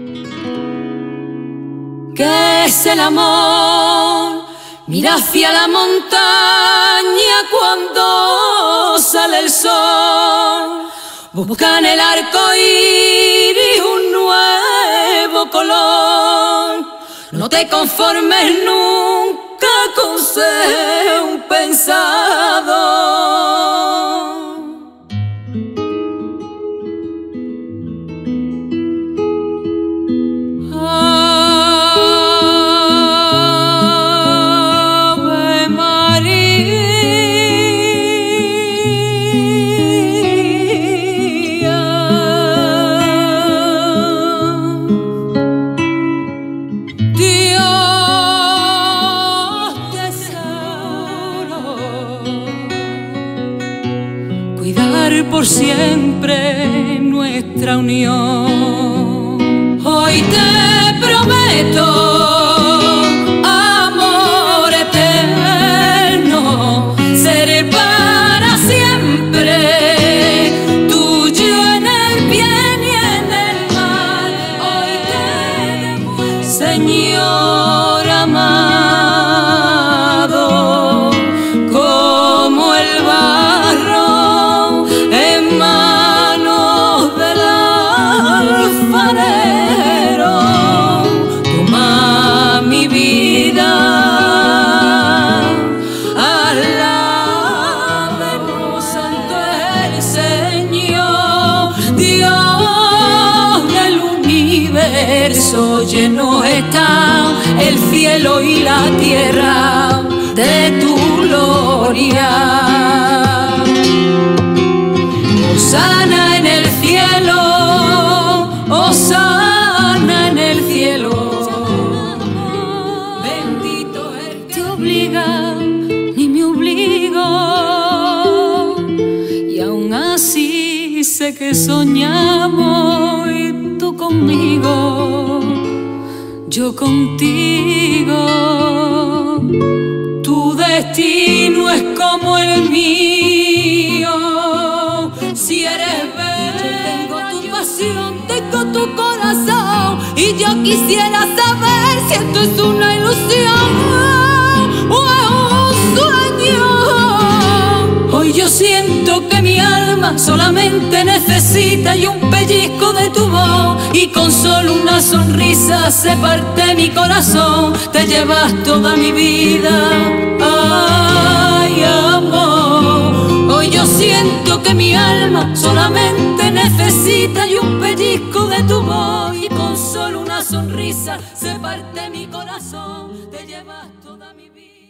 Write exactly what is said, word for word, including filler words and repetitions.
¿Qué es el amor? Mira hacia la montaña cuando sale el sol. Busca en el arco iris un nuevo color. No te conformes nunca con ser un pensador. Por siempre nuestra unión. Hoy te prometo amor eterno, seré para siempre tuyo en el bien y en el mal. Hoy te demuestro, Señor amado, como el barro lleno está el cielo y la tierra de tu gloria. Hosana en el cielo, hosana en el cielo. Bendito el que te obliga, ni me obligo. Y aún así sé que soñamos y tú conmigo, yo contigo. Tu destino es como el mío. Si eres bella, tengo tu pasión, tengo tu corazón. Y yo quisiera saber si esto es una ilusión o es un sueño. Hoy yo siento que mi alma solamente necesita y un pellizco de tu voz, y con solo una sonrisa se parte mi corazón. Te llevas toda mi vida, ay amor. Hoy yo siento que mi alma solamente necesita y un pellizco de tu voz, y con solo una sonrisa se parte mi corazón. Te llevas toda mi vida.